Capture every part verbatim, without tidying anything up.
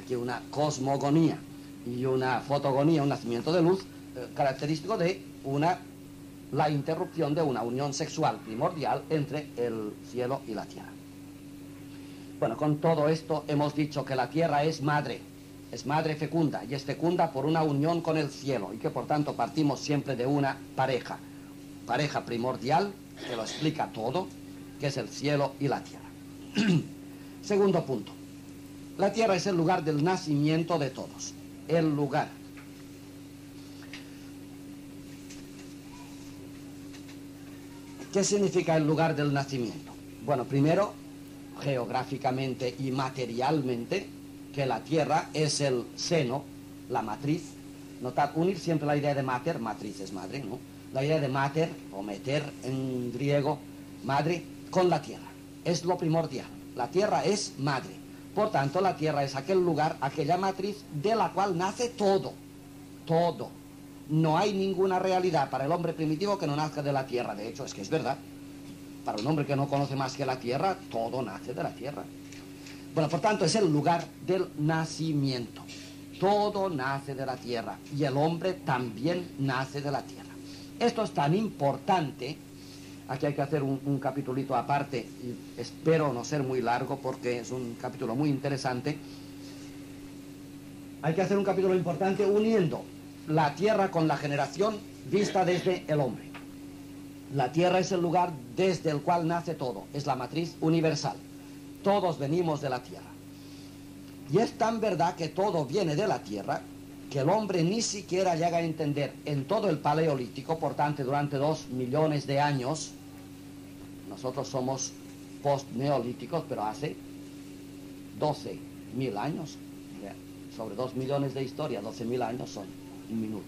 aquí una cosmogonía y una fotogonía, un nacimiento de luz, eh, característico de una, la interrupción de una unión sexual primordial entre el cielo y la tierra. Bueno, con todo esto hemos dicho que la tierra es madre, es madre fecunda, y es fecunda por una unión con el cielo, y que por tanto partimos siempre de una pareja, pareja primordial, que lo explica todo, que es el cielo y la tierra. Segundo punto, la tierra es el lugar del nacimiento de todos, el lugar. ¿Qué significa el lugar del nacimiento? Bueno, primero, geográficamente y materialmente, que la tierra es el seno, la matriz. Notad, unir siempre la idea de mater, matriz es madre, ¿no? La idea de mater, o meter en griego, madre, con la tierra. Es lo primordial. La tierra es madre. Por tanto, la tierra es aquel lugar, aquella matriz de la cual nace todo. Todo. No hay ninguna realidad para el hombre primitivo que no nazca de la tierra. De hecho, es que es verdad. Para un hombre que no conoce más que la tierra, todo nace de la tierra. Bueno, por tanto, es el lugar del nacimiento. Todo nace de la tierra y el hombre también nace de la tierra. Esto es tan importante, aquí hay que hacer un, un capitulito aparte, y espero no ser muy largo porque es un capítulo muy interesante. Hay que hacer un capítulo importante uniendo la tierra con la generación vista desde el hombre. La tierra es el lugar desde el cual nace todo, es la matriz universal. Todos venimos de la tierra. Y es tan verdad que todo viene de la tierra, que el hombre ni siquiera llega a entender en todo el paleolítico, por tanto, durante dos millones de años, nosotros somos post-neolíticos, pero hace doce mil años, sobre dos millones de historia, doce mil años son un minuto.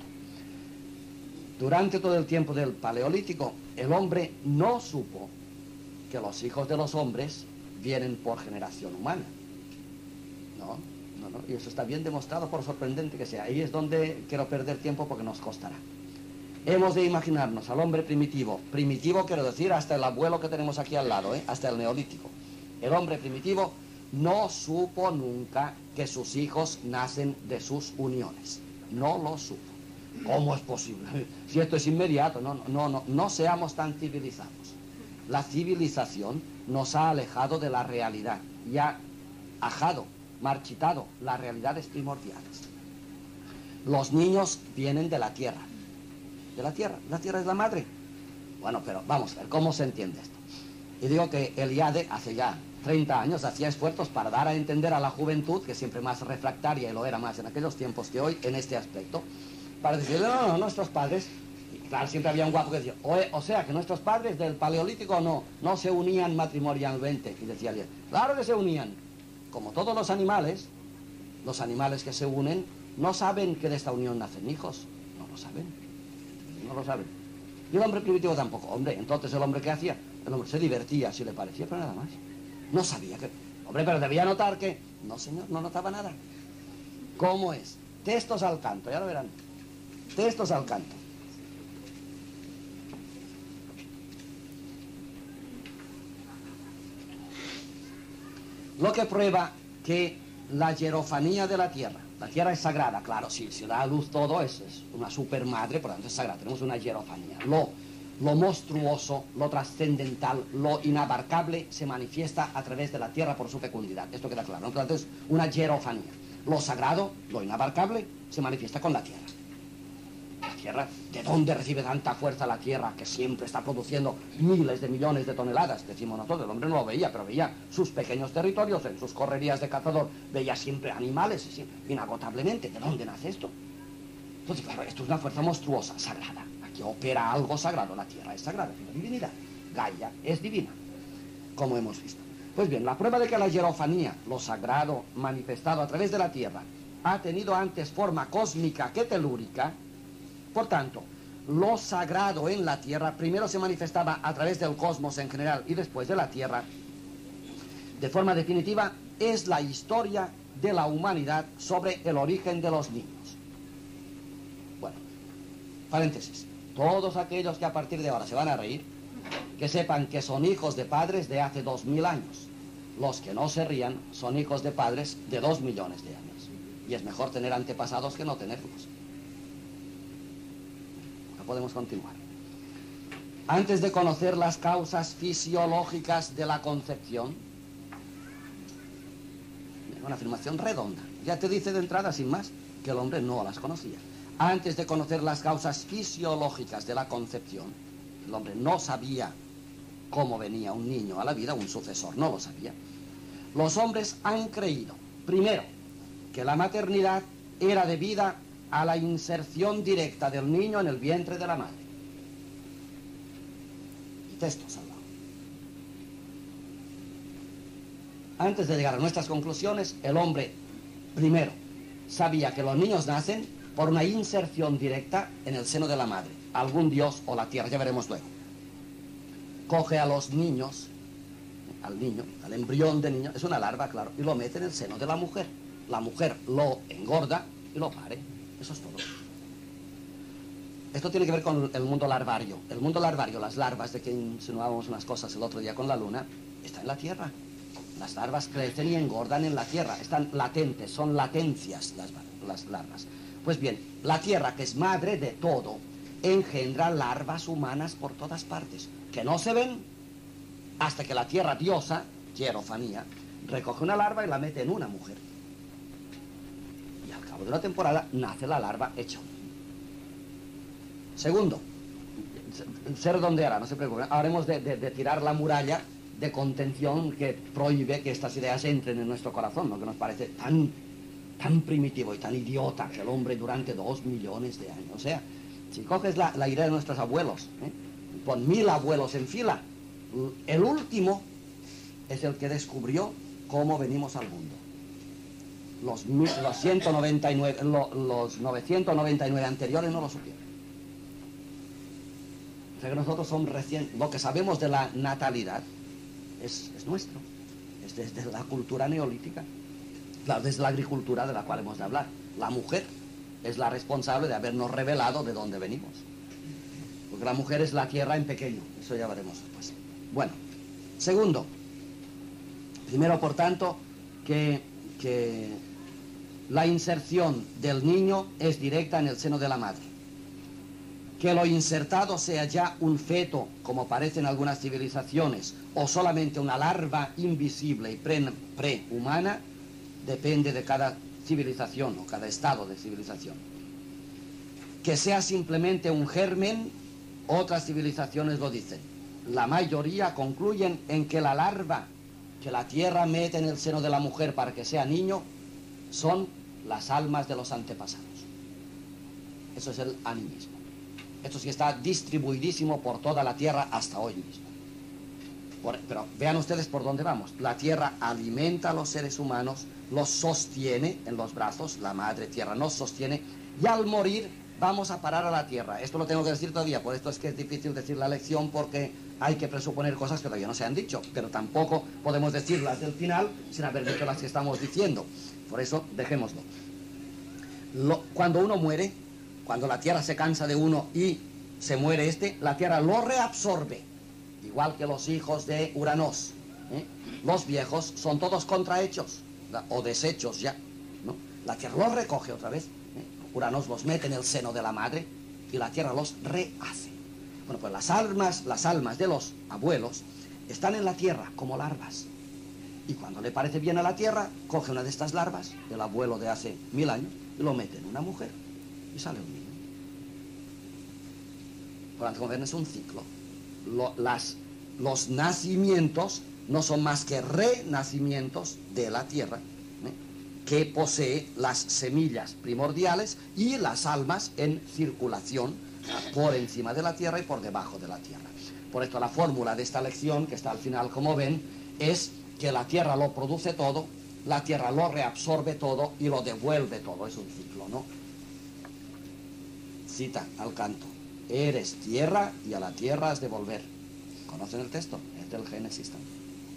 Durante todo el tiempo del paleolítico, el hombre no supo que los hijos de los hombres vienen por generación humana. No, no, no, y eso está bien demostrado, por sorprendente que sea. Ahí es donde quiero perder tiempo porque nos costará. Hemos de imaginarnos al hombre primitivo, primitivo quiero decir hasta el abuelo que tenemos aquí al lado, ¿eh? Hasta el neolítico. El hombre primitivo no supo nunca que sus hijos nacen de sus uniones. No lo supo. ¿Cómo es posible? Si esto es inmediato, no, no, no, no seamos tan civilizados. La civilización nos ha alejado de la realidad y ha ajado, marchitado las realidades primordiales. Los niños vienen de la tierra. De la tierra. La tierra es la madre. Bueno, pero vamos a ver cómo se entiende esto. Y digo que Eliade hace ya treinta años hacía esfuerzos para dar a entender a la juventud, que siempre más refractaria y lo era más en aquellos tiempos que hoy, en este aspecto, para decirle, no, no, nuestros padres, y claro, siempre había un guapo que decía, o, o sea, que nuestros padres del paleolítico no, no se unían matrimonialmente, y decía Eliade, claro que se unían, como todos los animales, los animales que se unen, no saben que de esta unión nacen hijos, no lo saben, no lo saben. Y el hombre primitivo tampoco. Hombre, entonces el hombre ¿qué hacía? El hombre se divertía si le parecía, pero nada más. No sabía que... Hombre, pero debía notar que... No, señor, no notaba nada. ¿Cómo es? Textos al canto, ya lo verán. Textos al canto. Lo que prueba que la hierofanía de la tierra, la tierra es sagrada, claro, sí, si da a luz todo es, es una supermadre, por lo tanto es sagrada, tenemos una hierofanía. Lo, lo monstruoso, lo trascendental, lo inabarcable se manifiesta a través de la tierra por su fecundidad, esto queda claro, ¿no? Por lo tanto es una hierofanía. Lo sagrado, lo inabarcable, se manifiesta con la tierra. La tierra, ¿de dónde recibe tanta fuerza la tierra que siempre está produciendo miles de millones de toneladas? Decimos nosotros, el hombre no lo veía, pero veía sus pequeños territorios, en sus correrías de cazador, veía siempre animales, siempre, inagotablemente. ¿De dónde nace esto? Entonces, claro, esto es una fuerza monstruosa, sagrada. Aquí opera algo sagrado, la tierra es sagrada, es una divinidad. Gaia es divina, como hemos visto. Pues bien, la prueba de que la hierofanía, lo sagrado manifestado a través de la tierra, ha tenido antes forma cósmica que telúrica. Por tanto, lo sagrado en la tierra primero se manifestaba a través del cosmos en general y después de la tierra. De forma definitiva, es la historia de la humanidad sobre el origen de los niños. Bueno, paréntesis. Todos aquellos que a partir de ahora se van a reír, que sepan que son hijos de padres de hace dos mil años. Los que no se rían son hijos de padres de dos millones de años. Y es mejor tener antepasados que no tenerlos. No podemos continuar. Antes de conocer las causas fisiológicas de la concepción, una afirmación redonda, ya te dice de entrada, sin más, que el hombre no las conocía. Antes de conocer las causas fisiológicas de la concepción, el hombre no sabía cómo venía un niño a la vida, un sucesor, no lo sabía. Los hombres han creído, primero, que la maternidad era debida a la inserción directa del niño en el vientre de la madre. Y textos al lado. Antes de llegar a nuestras conclusiones, el hombre, primero, sabía que los niños nacen por una inserción directa en el seno de la madre. Algún dios o la tierra, ya veremos luego. Coge a los niños, al niño, al embrión de niño, es una larva, claro, y lo mete en el seno de la mujer. La mujer lo engorda y lo pare. Eso es todo. Esto tiene que ver con el mundo larvario. El mundo larvario, las larvas, de que insinuábamos unas cosas el otro día con la luna, está en la tierra. Las larvas crecen y engordan en la tierra. Están latentes, son latencias las, las larvas. Pues bien, la tierra, que es madre de todo, engendra larvas humanas por todas partes, que no se ven hasta que la tierra diosa, hierofanía, recoge una larva y la mete en una mujer. Y al cabo de una temporada nace la larva hecha. Segundo, se redondeará, no se preocupen. Habremos de, de, de tirar la muralla de contención que prohíbe que estas ideas entren en nuestro corazón, ¿no? Que nos parece tan, tan primitivo y tan idiota que el hombre durante dos millones de años. O sea, si coges la, la idea de nuestros abuelos, ¿eh? Pon mil abuelos en fila, el último es el que descubrió cómo venimos al mundo. Los, los, ciento noventa y nueve, lo, los novecientos noventa y nueve anteriores no lo supieron. O sea que nosotros somos recién, lo que sabemos de la natalidad es, es nuestro, es desde la cultura neolítica, claro, desde la agricultura de la cual hemos de hablar. La mujer es la responsable de habernos revelado de dónde venimos, porque la mujer es la tierra en pequeño, eso ya veremos después. Bueno, segundo, primero por tanto que, que la inserción del niño es directa en el seno de la madre. Que lo insertado sea ya un feto, como parece en algunas civilizaciones, o solamente una larva invisible y pre, prehumana, depende de cada civilización o cada estado de civilización. Que sea simplemente un germen, otras civilizaciones lo dicen. La mayoría concluyen en que la larva que la tierra mete en el seno de la mujer para que sea niño son las almas de los antepasados. Eso es el animismo. Esto sí está distribuidísimo por toda la tierra hasta hoy mismo. Por, pero vean ustedes por dónde vamos. La tierra alimenta a los seres humanos, los sostiene en los brazos, la madre tierra nos sostiene, y al morir vamos a parar a la tierra. Esto lo tengo que decir todavía, por esto es que es difícil decir la lección, porque hay que presuponer cosas que todavía no se han dicho, pero tampoco podemos decirlas del final sin haber dicho las que estamos diciendo. Por eso dejémoslo. Lo, cuando uno muere, cuando la tierra se cansa de uno y se muere este, la tierra lo reabsorbe, igual que los hijos de Uranos, ¿eh? Los viejos son todos contrahechos, o desechos ya, ¿no? La tierra los recoge otra vez, ¿eh? Uranos los mete en el seno de la madre y la tierra los rehace. Bueno, pues las almas, las almas de los abuelos están en la tierra como larvas, y cuando le parece bien a la tierra, coge una de estas larvas, el abuelo de hace mil años, y lo mete en una mujer, y sale un niño. Por lo tanto, como ven, es un ciclo. Lo, las, los nacimientos no son más que renacimientos de la tierra, ¿eh? Que posee las semillas primordiales y las almas en circulación por encima de la tierra y por debajo de la tierra. Por esto la fórmula de esta lección, que está al final, como ven, es que la tierra lo produce todo, la tierra lo reabsorbe todo y lo devuelve todo. Es un ciclo, ¿no? Cita al canto: eres tierra y a la tierra has de volver. ¿Conocen el texto? Es del Génesis también.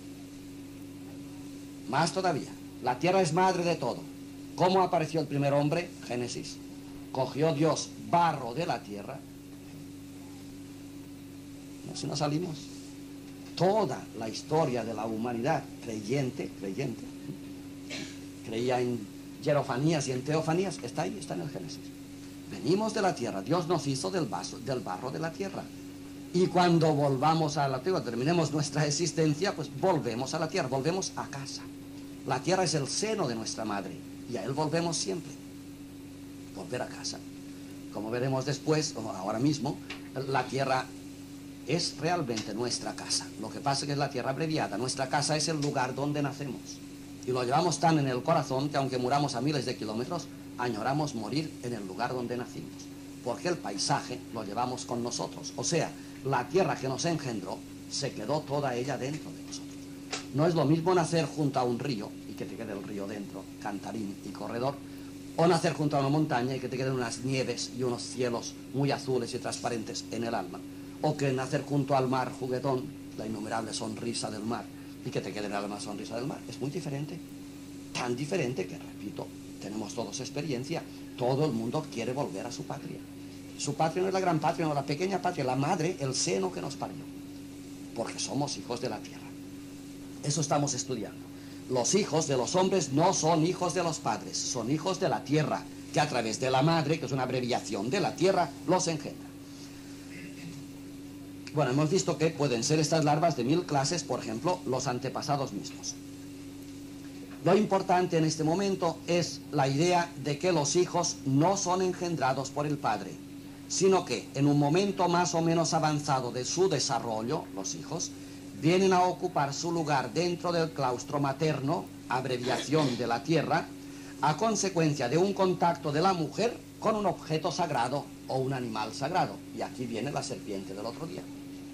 Más todavía, la tierra es madre de todo. ¿Cómo apareció el primer hombre? Génesis. Cogió Dios barro de la tierra. No, si no salimos. toda la historia de la humanidad creyente, creyente, creía en hierofanías y en teofanías, está ahí, está en el Génesis. Venimos de la tierra, Dios nos hizo del, vaso, del barro de la tierra. Y cuando volvamos a la tierra, terminemos nuestra existencia, pues volvemos a la tierra, volvemos a casa. La tierra es el seno de nuestra madre y a él volvemos siempre. Volver a casa. Como veremos después, o ahora mismo, la tierra es realmente nuestra casa. Lo que pasa es que es la tierra abreviada. Nuestra casa es el lugar donde nacemos. Y lo llevamos tan en el corazón que aunque muramos a miles de kilómetros, añoramos morir en el lugar donde nacimos. Porque el paisaje lo llevamos con nosotros. O sea, la tierra que nos engendró se quedó toda ella dentro de nosotros. No es lo mismo nacer junto a un río y que te quede el río dentro, cantarín y corredor, o nacer junto a una montaña y que te queden unas nieves y unos cielos muy azules y transparentes en el alma, o que nacer junto al mar juguetón, la innumerable sonrisa del mar, y que te quede en el alma la sonrisa del mar. Es muy diferente, tan diferente que, repito, tenemos todos experiencia. Todo el mundo quiere volver a su patria. Su patria no es la gran patria, no la pequeña patria, la madre, el seno que nos parió, porque somos hijos de la tierra. Eso estamos estudiando. Los hijos de los hombres no son hijos de los padres, son hijos de la tierra, que a través de la madre, que es una abreviación de la tierra, los engendra. Bueno, hemos visto que pueden ser estas larvas de mil clases, por ejemplo, los antepasados mismos. Lo importante en este momento es la idea de que los hijos no son engendrados por el padre, sino que en un momento más o menos avanzado de su desarrollo, los hijos vienen a ocupar su lugar dentro del claustro materno, abreviación de la tierra, a consecuencia de un contacto de la mujer con un objeto sagrado o un animal sagrado. Y aquí viene la serpiente del otro día.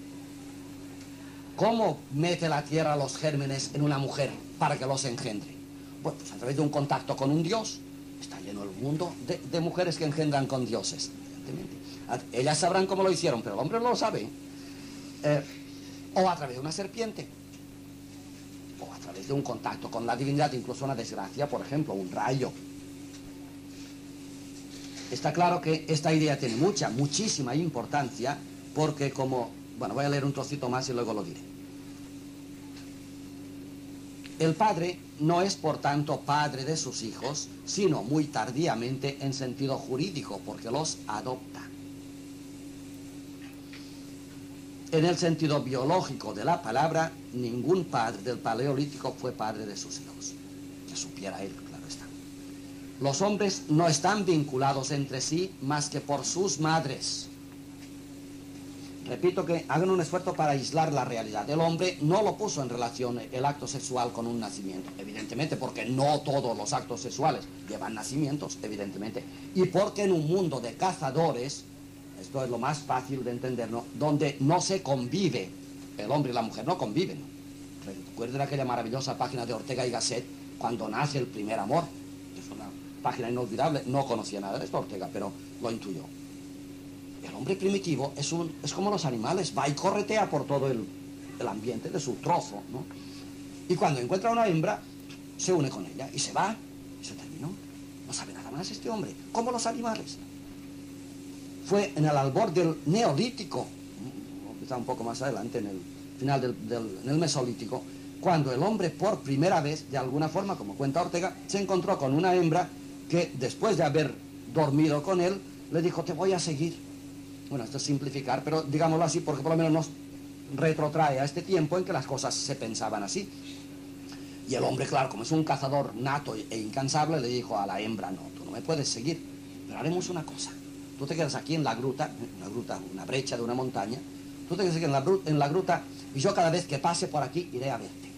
¿Cómo mete la tierra los gérmenes en una mujer para que los engendre? Bueno, pues a través de un contacto con un dios. Está lleno el mundo de, de mujeres que engendran con dioses, evidentemente. Ellas sabrán cómo lo hicieron, pero el hombre no lo sabe. Eh, o a través de una serpiente, o a través de un contacto con la divinidad, incluso una desgracia, por ejemplo, un rayo. Está claro que esta idea tiene mucha, muchísima importancia, porque como... Bueno, voy a leer un trocito más y luego lo diré. El padre no es, por tanto, padre de sus hijos, sino muy tardíamente en sentido jurídico, porque los adopta. En el sentido biológico de la palabra, ningún padre del Paleolítico fue padre de sus hijos. Que supiera él, claro está. Los hombres no están vinculados entre sí más que por sus madres. Repito que hagan un esfuerzo para aislar la realidad. El hombre no lo puso en relación el acto sexual con un nacimiento, evidentemente, porque no todos los actos sexuales llevan nacimientos, evidentemente, y porque en un mundo de cazadores, esto es lo más fácil de entender, ¿no?, donde no se convive, el hombre y la mujer no conviven. Recuerden aquella maravillosa página de Ortega y Gasset, cuando nace el primer amor, que es una página inolvidable. No conocía nada de esto Ortega, pero lo intuyó. El hombre primitivo es, un, es como los animales, va y corretea por todo el, el ambiente de su trozo, ¿no? Y cuando encuentra una hembra, se une con ella y se va, y se terminó. No sabe nada más este hombre, como los animales. Fue en el albor del Neolítico, quizá un poco más adelante, en el final del, del en el Mesolítico, cuando el hombre por primera vez, de alguna forma, como cuenta Ortega, se encontró con una hembra que después de haber dormido con él, le dijo: te voy a seguir. Bueno, esto es simplificar, pero digámoslo así porque por lo menos nos retrotrae a este tiempo en que las cosas se pensaban así. Y el hombre, claro, como es un cazador nato e incansable, le dijo a la hembra: no, tú no me puedes seguir, pero haremos una cosa. Tú te quedas aquí en la gruta, una gruta, una brecha de una montaña, tú te quedas aquí en la, en la gruta y yo cada vez que pase por aquí iré a verte.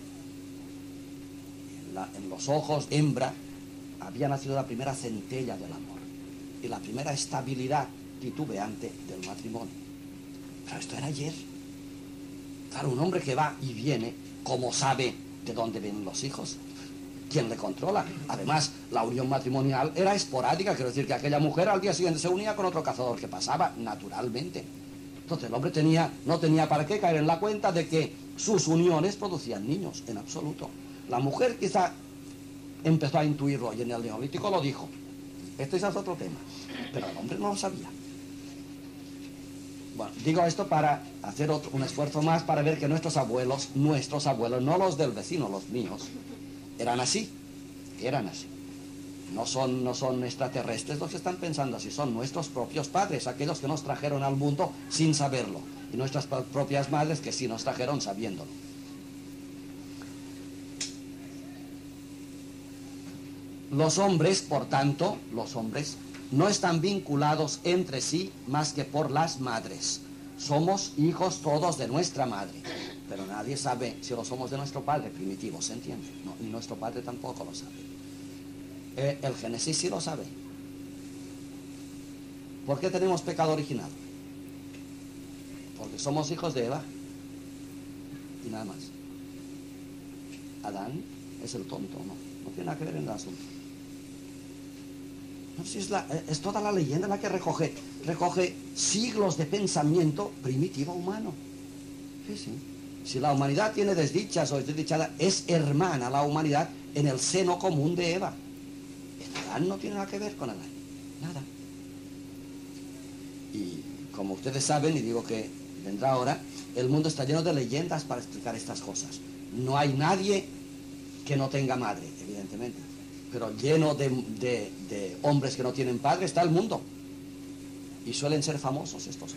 En, la, en los ojos, hembra, había nacido la primera centella del amor y la primera estabilidad titubeante del matrimonio. Pero esto era ayer. Claro, un hombre que va y viene, ¿cómo sabe de dónde vienen los hijos? ¿Quién le controla? Además, la unión matrimonial era esporádica, quiero decir que aquella mujer al día siguiente se unía con otro cazador que pasaba naturalmente. Entonces el hombre tenía, no tenía para qué caer en la cuenta de que sus uniones producían niños, en absoluto. La mujer quizá empezó a intuirlo y en el Neolítico lo dijo. Este es otro tema, pero el hombre no lo sabía. Bueno, digo esto para hacer otro, un esfuerzo más para ver que nuestros abuelos, nuestros abuelos, no los del vecino, los míos, eran así, eran así. No son, no son extraterrestres los que están pensando así, son nuestros propios padres, aquellos que nos trajeron al mundo sin saberlo, y nuestras propias madres que sí nos trajeron sabiéndolo. Los hombres, por tanto, los hombres no están vinculados entre sí más que por las madres. Somos hijos todos de nuestra madre, pero nadie sabe si lo somos de nuestro padre primitivo, ¿se entiende? No, y nuestro padre tampoco lo sabe. Eh, el Génesis sí lo sabe. ¿Por qué tenemos pecado original? Porque somos hijos de Eva y nada más. Adán es el tonto, no, no tiene nada que ver en el asunto. No, si es, la, es toda la leyenda la que recoge, recoge siglos de pensamiento primitivo humano. Sí, sí. Si la humanidad tiene desdichas o es desdichada, es hermana la humanidad en el seno común de Eva. El Adán no tiene nada que ver con Adán, nada. Y como ustedes saben, y digo que vendrá ahora, el mundo está lleno de leyendas para explicar estas cosas. No hay nadie que no tenga madre, evidentemente, pero lleno de, de, de hombres que no tienen padre está el mundo, y suelen ser famosos estos.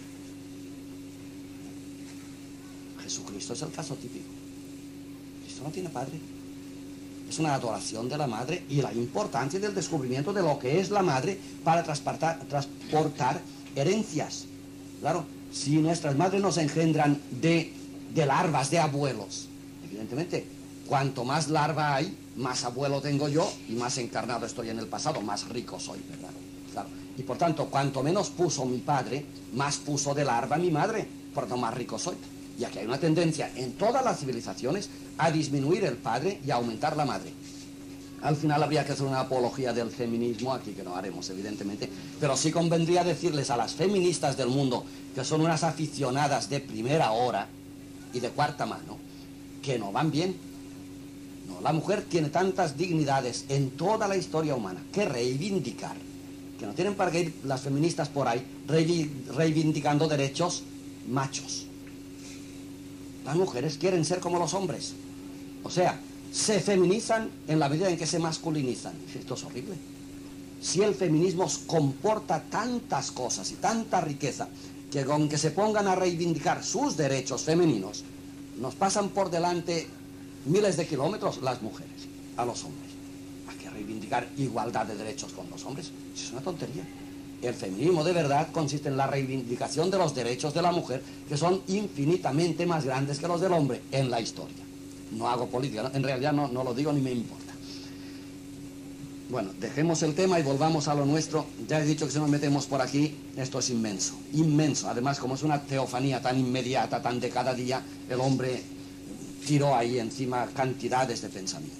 Jesucristo es el caso típico. Cristo no tiene padre. Es una adoración de la madre y la importancia del descubrimiento de lo que es la madre para transportar, transportar herencias. Claro, si nuestras madres nos engendran de, de larvas, de abuelos, evidentemente, cuanto más larva hay, más abuelo tengo yo y más encarnado estoy en el pasado, más rico soy, ¿verdad? Claro. Y por tanto, cuanto menos puso mi padre, más puso de larva mi madre, por lo más rico soy. Y aquí hay una tendencia en todas las civilizaciones a disminuir el padre y a aumentar la madre. Al final habría que hacer una apología del feminismo, aquí que no haremos evidentemente, pero sí convendría decirles a las feministas del mundo, que son unas aficionadas de primera hora y de cuarta mano, que no van bien. No, la mujer tiene tantas dignidades en toda la historia humana que reivindicar, que no tienen para qué ir las feministas por ahí reivindicando derechos machos. Las mujeres quieren ser como los hombres, o sea, se feminizan en la medida en que se masculinizan. Esto es horrible. Si el feminismo comporta tantas cosas y tanta riqueza, que con que se pongan a reivindicar sus derechos femeninos, nos pasan por delante miles de kilómetros las mujeres a los hombres. Hay que reivindicar igualdad de derechos con los hombres. Eso es una tontería. El feminismo de verdad consiste en la reivindicación de los derechos de la mujer, que son infinitamente más grandes que los del hombre en la historia. No hago política, ¿no? En realidad no, no lo digo ni me importa. Bueno, dejemos el tema y volvamos a lo nuestro. Ya he dicho que si nos metemos por aquí, esto es inmenso, inmenso. Además, como es una teofanía tan inmediata, tan de cada día, el hombre tiró ahí encima cantidades de pensamiento.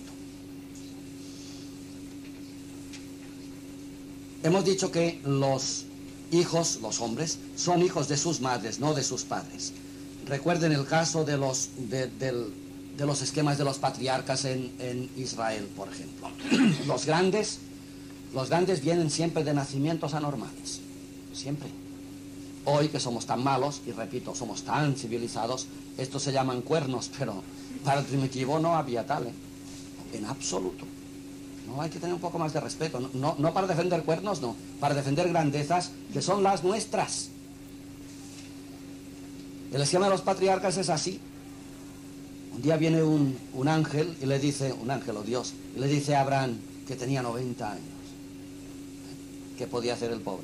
Hemos dicho que los hijos, los hombres, son hijos de sus madres, no de sus padres. Recuerden el caso de los, de, del, de los esquemas de los patriarcas en, en Israel, por ejemplo. Los grandes, los grandes vienen siempre de nacimientos anormales, siempre. Hoy que somos tan malos, y repito, somos tan civilizados, estos se llaman cuernos, pero para el primitivo no había tal, ¿eh? En absoluto. No, hay que tener un poco más de respeto, no, no, no para defender cuernos, no, para defender grandezas que son las nuestras. El esquema de los patriarcas es así. Un día viene un, un ángel y le dice, un ángel o Dios, y le dice a Abraham que tenía noventa años. ¿Qué podía hacer el pobre?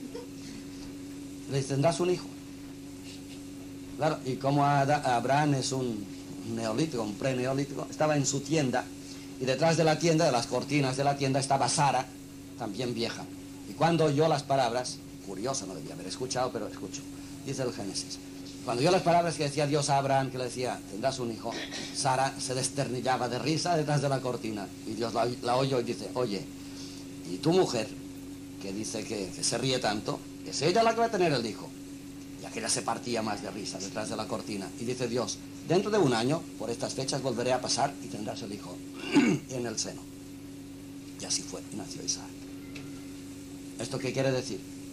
Le dice, tendrás un hijo. Claro, y como Abraham es un neolítico, un pre-neolítico, estaba en su tienda, y detrás de la tienda, de las cortinas de la tienda, estaba Sara, también vieja. Y cuando oyó las palabras, curioso, no debía haber escuchado, pero escuchó, dice el Génesis. Cuando oyó las palabras que decía Dios a Abraham, que le decía, tendrás un hijo, Sara se desternillaba de risa detrás de la cortina. Y Dios la, la oyó y dice, oye, y tu mujer, que dice que, que se ríe tanto, es ella la que va a tener el hijo. Y aquella se partía más de risa detrás de la cortina. Y dice Dios, dentro de un año, por estas fechas, volveré a pasar y tendrás el hijo en el seno. Y así fue, y nació Isaac. ¿Esto qué quiere decir?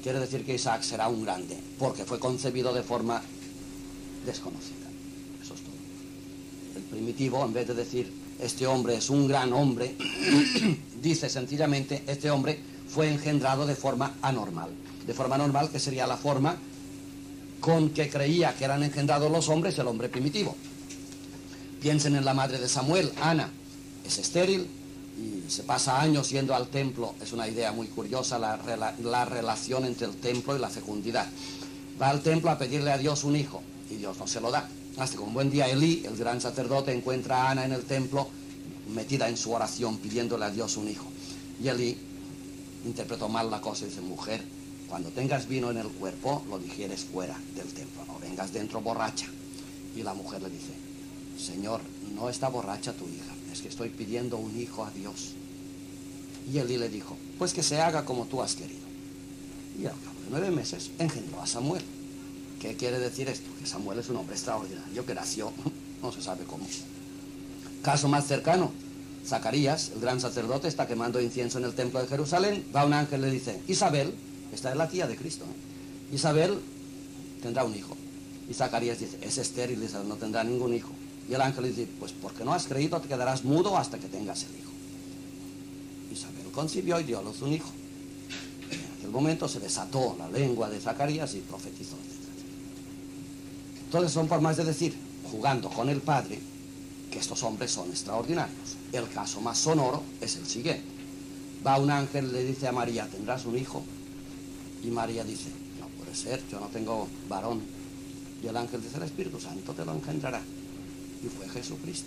quiere decir que Isaac será un grande, porque fue concebido de forma desconocida. Eso es todo. El primitivo, en vez de decir, este hombre es un gran hombre, dice sencillamente, este hombre fue engendrado de forma anormal. De forma anormal, que sería la forma con que creía que eran engendrados los hombres, el hombre primitivo. Piensen en la madre de Samuel, Ana, es estéril y se pasa años yendo al templo. Es una idea muy curiosa la, la, la relación entre el templo y la fecundidad. Va al templo a pedirle a Dios un hijo y Dios no se lo da. Hasta que un buen día Elí, el gran sacerdote, encuentra a Ana en el templo metida en su oración pidiéndole a Dios un hijo. Y Elí interpretó mal la cosa y dice, mujer, cuando tengas vino en el cuerpo lo digieres fuera del templo, no vengas dentro borracha. Y la mujer le dice, Señor, no está borracha tu hija, es que estoy pidiendo un hijo a Dios. Y Elí le dijo, pues que se haga como tú has querido. Y al cabo de nueve meses engendró a Samuel. ¿Qué quiere decir esto? Que Samuel es un hombre extraordinario que nació, no se sabe cómo. Caso más cercano, Zacarías, el gran sacerdote, está quemando incienso en el templo de Jerusalén, va un ángel y le dice, Isabel, esta es la tía de Cristo, ¿eh? Isabel tendrá un hijo. Y Zacarías dice, es estéril, Isabel no tendrá ningún hijo. Y el ángel le dice, pues porque no has creído te quedarás mudo hasta que tengas el hijo. Isabel concibió y dio a luz un hijo. En aquel momento se desató la lengua de Zacarías y profetizó. Entonces son formas de decir, jugando con el Padre, que estos hombres son extraordinarios. El caso más sonoro es el siguiente. Va un ángel y le dice a María, ¿tendrás un hijo? Y María dice, no puede ser, yo no tengo varón. Y el ángel dice, el Espíritu Santo te lo engendrará. Y fue Jesucristo.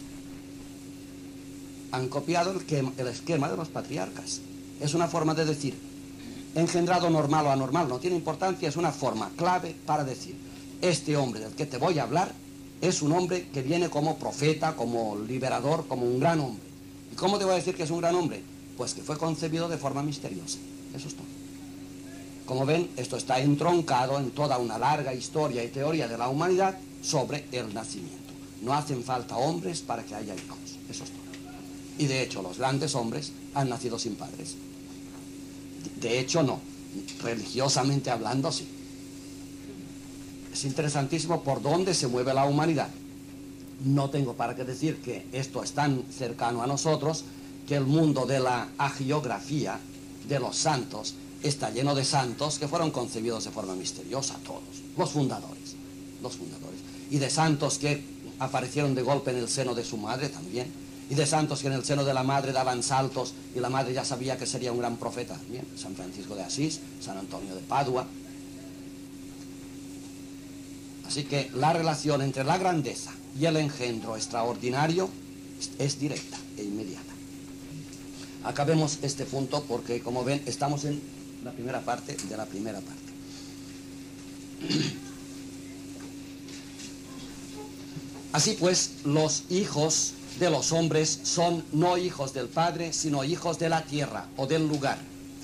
Han copiado el, que, el esquema de los patriarcas. Es una forma de decir, engendrado normal o anormal, no tiene importancia, es una forma clave para decir, este hombre del que te voy a hablar es un hombre que viene como profeta, como liberador, como un gran hombre. ¿Y cómo te voy a decir que es un gran hombre? Pues que fue concebido de forma misteriosa. Eso es todo. Como ven, esto está entroncado en toda una larga historia y teoría de la humanidad sobre el nacimiento. No hacen falta hombres para que haya hijos. Eso es todo. Y de hecho, los grandes hombres han nacido sin padres. De hecho, no. Religiosamente hablando, sí. Es interesantísimo por dónde se mueve la humanidad. No tengo para qué decir que esto es tan cercano a nosotros, que el mundo de la hagiografía, de los santos, está lleno de santos que fueron concebidos de forma misteriosa, todos, los fundadores, los fundadores, y de santos que aparecieron de golpe en el seno de su madre también, y de santos que en el seno de la madre daban saltos y la madre ya sabía que sería un gran profeta también, San Francisco de Asís, San Antonio de Padua. Así que la relación entre la grandeza y el engendro extraordinario es directa e inmediata. Acabemos este punto porque, como ven, estamos en la primera parte de la primera parte. Así pues, los hijos de los hombres son no hijos del Padre, sino hijos de la tierra o del lugar.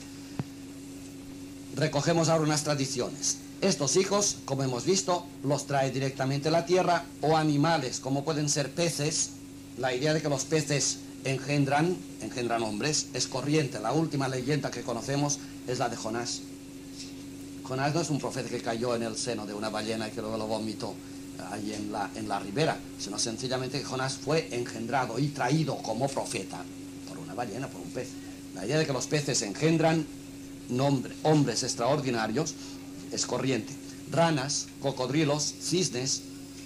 Recogemos ahora unas tradiciones. Estos hijos, como hemos visto, los trae directamente la tierra o animales, como pueden ser peces. La idea de que los peces engendran, engendran hombres, es corriente. La última leyenda que conocemos es la de Jonás. Jonás no es un profeta que cayó en el seno de una ballena y que luego lo vomitó ahí en la, en la ribera, sino sencillamente que Jonás fue engendrado y traído como profeta por una ballena, por un pez. La idea de que los peces engendran nombre, hombres extraordinarios es corriente. Ranas, cocodrilos, cisnes,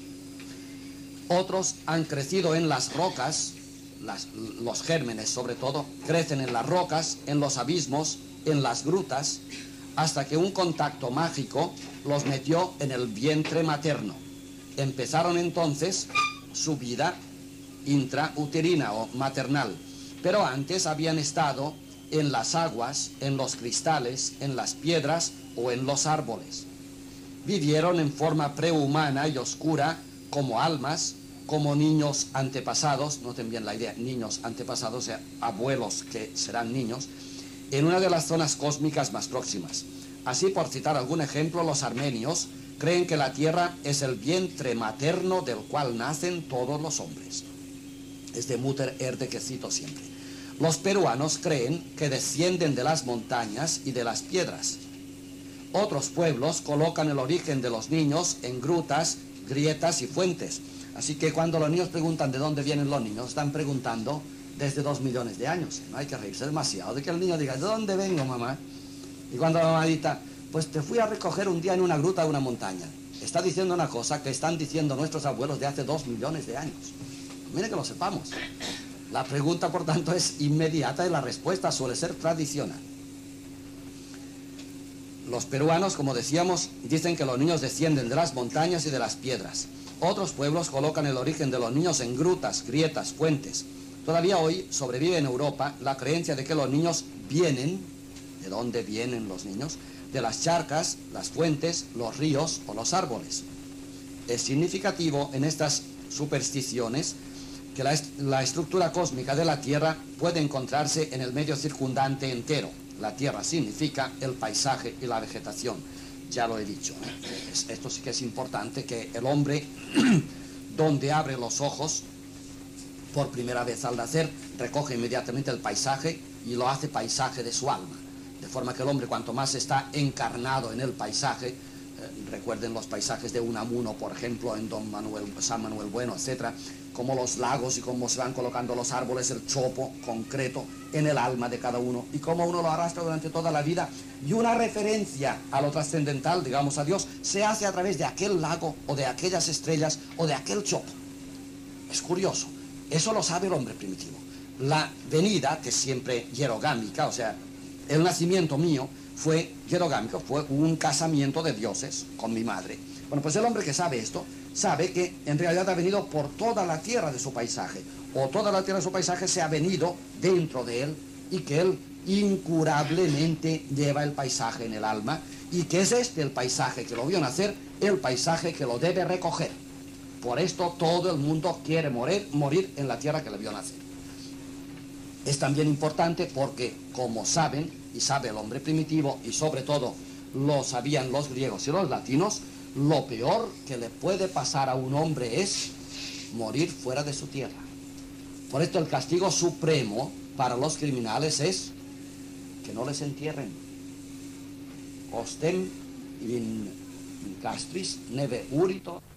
otros han crecido en las rocas, las, los gérmenes sobre todo, crecen en las rocas, en los abismos, en las grutas, hasta que un contacto mágico los metió en el vientre materno. Empezaron entonces su vida intrauterina o maternal, pero antes habían estado en las aguas, en los cristales, en las piedras o en los árboles. Vivieron en forma prehumana y oscura como almas, como niños antepasados, noten bien la idea, niños antepasados, o sea, abuelos que serán niños, en una de las zonas cósmicas más próximas. Así, por citar algún ejemplo, los armenios creen que la tierra es el vientre materno del cual nacen todos los hombres. Es de Mutter Erde que cito siempre. Los peruanos creen que descienden de las montañas y de las piedras. Otros pueblos colocan el origen de los niños en grutas, grietas y fuentes. Así que cuando los niños preguntan de dónde vienen los niños, están preguntando desde dos millones de años. No hay que reírse demasiado de que el niño diga, ¿de dónde vengo, mamá? Y cuando la mamá dice, pues te fui a recoger un día en una gruta de una montaña. Está diciendo una cosa que están diciendo nuestros abuelos de hace dos millones de años. Mire que lo sepamos. La pregunta, por tanto, es inmediata y la respuesta suele ser tradicional. Los peruanos, como decíamos, dicen que los niños descienden de las montañas y de las piedras. Otros pueblos colocan el origen de los niños en grutas, grietas, fuentes. Todavía hoy sobrevive en Europa la creencia de que los niños vienen, ¿de dónde vienen los niños? De las charcas, las fuentes, los ríos o los árboles. Es significativo en estas supersticiones que la, est la estructura cósmica de la Tierra puede encontrarse en el medio circundante entero. La Tierra significa el paisaje y la vegetación. Ya lo he dicho, ¿eh? es, esto sí que es importante, que el hombre, donde abre los ojos, por primera vez al nacer, recoge inmediatamente el paisaje y lo hace paisaje de su alma. De forma que el hombre, cuanto más está encarnado en el paisaje, eh, recuerden los paisajes de Unamuno, por ejemplo, en Don Manuel, San Manuel Bueno, etcétera, como los lagos y cómo se van colocando los árboles, el chopo concreto en el alma de cada uno, y cómo uno lo arrastra durante toda la vida, y una referencia a lo trascendental, digamos a Dios, se hace a través de aquel lago, o de aquellas estrellas, o de aquel chopo. Es curioso, eso lo sabe el hombre primitivo. La venida, que es siempre hierogámica, o sea, el nacimiento mío fue hierogámico, fue un casamiento de dioses con mi madre. Bueno, pues el hombre que sabe esto, sabe que en realidad ha venido por toda la tierra de su paisaje, o toda la tierra de su paisaje se ha venido dentro de él, y que él incurablemente lleva el paisaje en el alma, y que es este el paisaje que lo vio nacer, el paisaje que lo debe recoger. Por esto todo el mundo quiere morir, morir en la tierra que le vio nacer. Es también importante porque, como saben, y sabe el hombre primitivo, y sobre todo lo sabían los griegos y los latinos, lo peor que le puede pasar a un hombre es morir fuera de su tierra. Por esto el castigo supremo para los criminales es que no les entierren. Ostem in castris neve urito